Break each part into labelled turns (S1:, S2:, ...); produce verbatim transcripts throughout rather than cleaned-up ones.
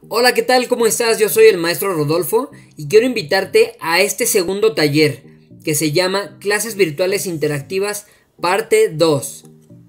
S1: Hola, ¿qué tal? ¿Cómo estás? Yo soy el maestro Rodolfo y quiero invitarte a este segundo taller que se llama Clases Virtuales Interactivas Parte dos.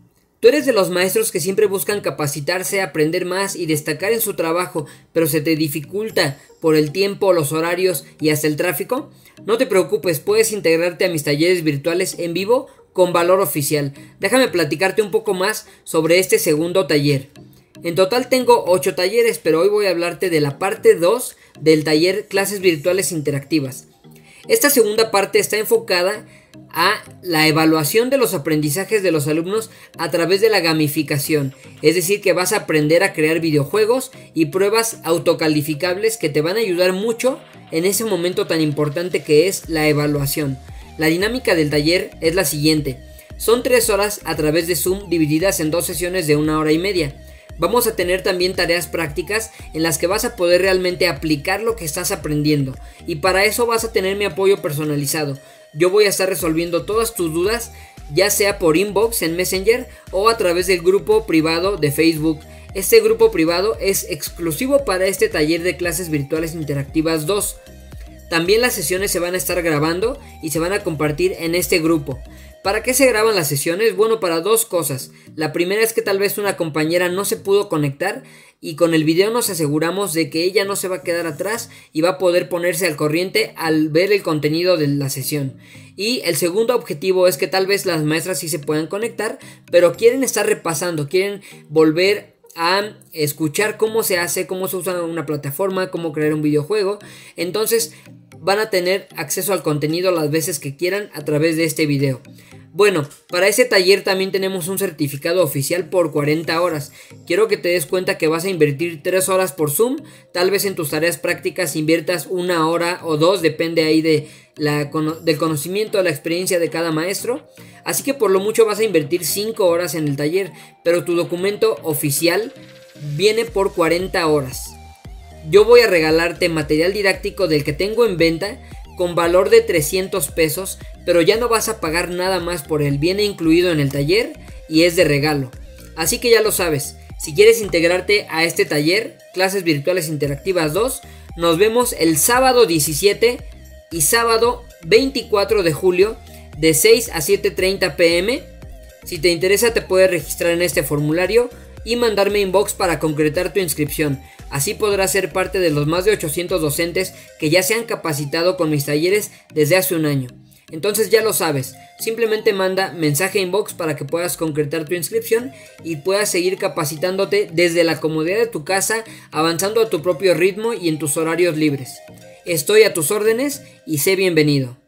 S1: Tú eres de los maestros que siempre buscan capacitarse, aprender más y destacar en su trabajo, pero se te dificulta por el tiempo, los horarios y hasta el tráfico. No te preocupes, puedes integrarte a mis talleres virtuales en vivo con valor oficial. Déjame platicarte un poco más sobre este segundo taller. En total tengo ocho talleres, pero hoy voy a hablarte de la parte dos del taller Clases Virtuales Interactivas. Esta segunda parte está enfocada a la evaluación de los aprendizajes de los alumnos a través de la gamificación, es decir, que vas a aprender a crear videojuegos y pruebas autocalificables que te van a ayudar mucho en ese momento tan importante que es la evaluación. La dinámica del taller es la siguiente: son tres horas a través de Zoom divididas en dos sesiones de una hora y media. Vamos a tener también tareas prácticas en las que vas a poder realmente aplicar lo que estás aprendiendo, y para eso vas a tener mi apoyo personalizado. Yo voy a estar resolviendo todas tus dudas, ya sea por inbox en Messenger o a través del grupo privado de Facebook. Este grupo privado es exclusivo para este taller de Clases Virtuales Interactivas dos. También las sesiones se van a estar grabando y se van a compartir en este grupo. ¿Para qué se graban las sesiones? Bueno, para dos cosas. La primera es que tal vez una compañera no se pudo conectar y con el video nos aseguramos de que ella no se va a quedar atrás y va a poder ponerse al corriente al ver el contenido de la sesión. Y el segundo objetivo es que tal vez las maestras sí se puedan conectar, pero quieren estar repasando, quieren volver a escuchar cómo se hace, cómo se usa una plataforma, cómo crear un videojuego. Entonces van a tener acceso al contenido las veces que quieran a través de este video. Bueno, para este taller también tenemos un certificado oficial por cuarenta horas. Quiero que te des cuenta que vas a invertir tres horas por Zoom. Tal vez en tus tareas prácticas inviertas una hora o dos, depende ahí de la, del conocimiento, de la experiencia de cada maestro. Así que por lo mucho vas a invertir cinco horas en el taller, pero tu documento oficial viene por cuarenta horas. Yo voy a regalarte material didáctico del que tengo en venta con valor de trescientos pesos, pero ya no vas a pagar nada más por él. Viene incluido en el taller y es de regalo. Así que ya lo sabes, si quieres integrarte a este taller, Clases Virtuales Interactivas dos, nos vemos el sábado diecisiete y sábado veinticuatro de julio de seis a siete treinta pm. Si te interesa, te puedes registrar en este formulario y mandarme inbox para concretar tu inscripción. Así podrás ser parte de los más de ochocientos docentes que ya se han capacitado con mis talleres desde hace un año. Entonces ya lo sabes, simplemente manda mensaje inbox para que puedas concretar tu inscripción y puedas seguir capacitándote desde la comodidad de tu casa, avanzando a tu propio ritmo y en tus horarios libres. Estoy a tus órdenes y sé bienvenido.